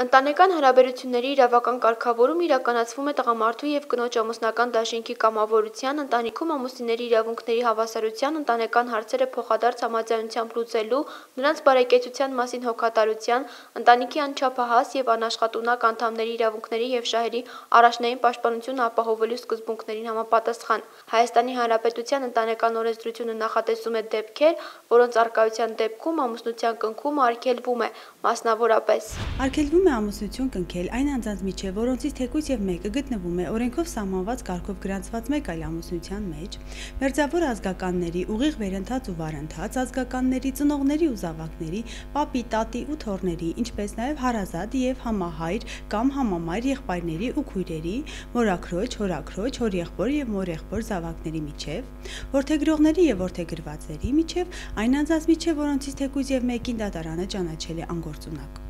Ընտանեկան հարաբերությունների իրավական կարգավորումը իրականացվում է տղամարդու և կնոջ ամուսնական դաշինքի կամավորության, ընտանիքում ամուսինների իրավունքների հավասարության, ընտանեկան հարցերը փոխադարձ համաձայնությամբ լուծելու, նրանց բարեկեցության մասին հոգատարության, ընտանիքի անչափահաս և անաշխատունակ անդամների իրավունքների և շահերի առաջնային պաշտպանությունը ապահովելու սկզբունքներին համապատասխան։ Հայաստանի Հանրապետության ընտանեկան օրենսդրությունը նախատեսում է դեպքեր, որոնց առկայության դեպքում ամուսնության կնքումը արգելվում է, մասնավորապես. Արգելվում է ամուսնություն կնքել այն անձանց միջև, որոնցից թեկուզ և մեկը գտնվում է օրենքով սահմանված կարգով գրանցված մեկ այլ ամուսնության մեջ, մերձավոր ազգականների ուղիղ վերընթաց ու վարընթաց, ազգականների, ծնողների ու զավակների, պապի, տատի ու թոռների, ինչպես նաև հարազատ և համահայր կամ համամայր եղբայրների ու քույրերի, մորաքրոջ, հորաքրոջ, հորեղբոր և մորեղբոր զավակների միջև, որդեգրողների և որդեգրվածների միջև, այն անձանց միջև, որոնցից թեկուզ և մեկին դատարանը ճանաչել է անգործունակ։